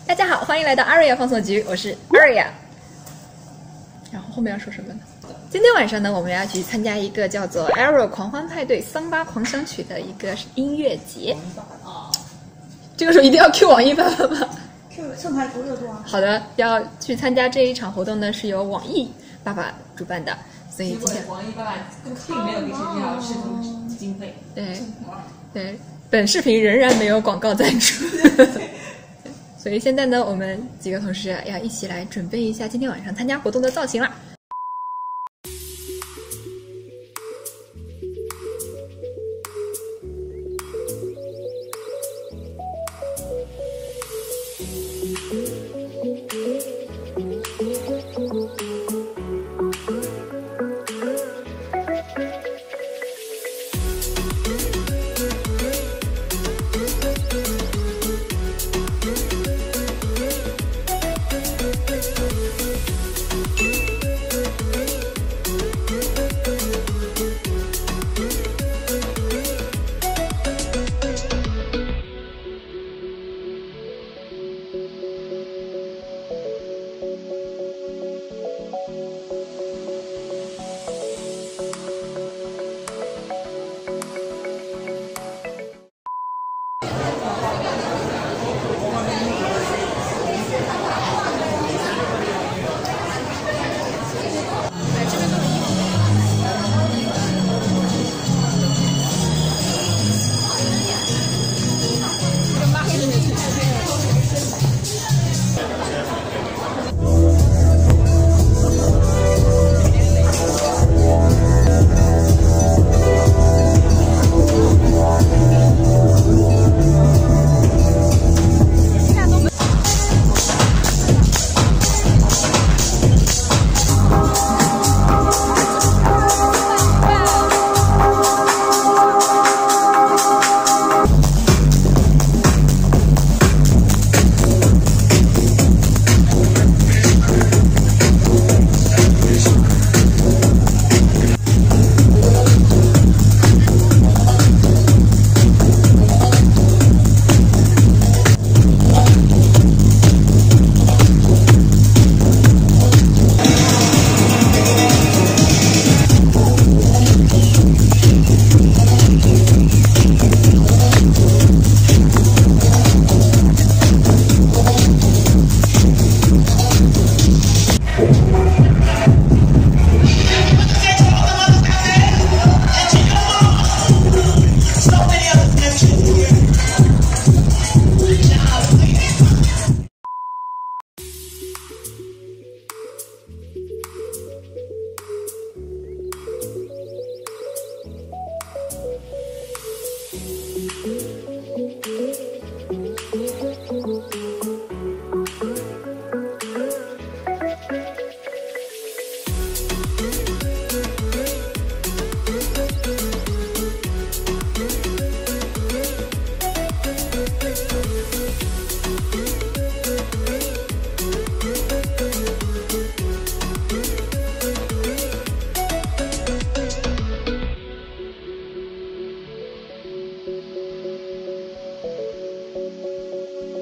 大家好，欢迎来到 Aria 放送局，我是 Aria。然后后面要说什么呢？今天晚上呢，我们要去参加一个叫做 elrow 狂欢派对桑巴狂想曲的一个音乐节。这个时候一定要 Q 网易爸爸吗 ？Q 蹭台多热度啊！ 好的，要去参加这一场活动呢，是由网易爸爸主办的，所以今天网易爸爸并没有给谁要视频经费。 对，本视频仍然没有广告赞助。所以现在呢，我们几个同事要一起来准备一下今天晚上参加活动的造型啦。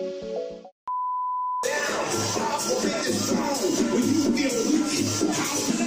When you feel weak,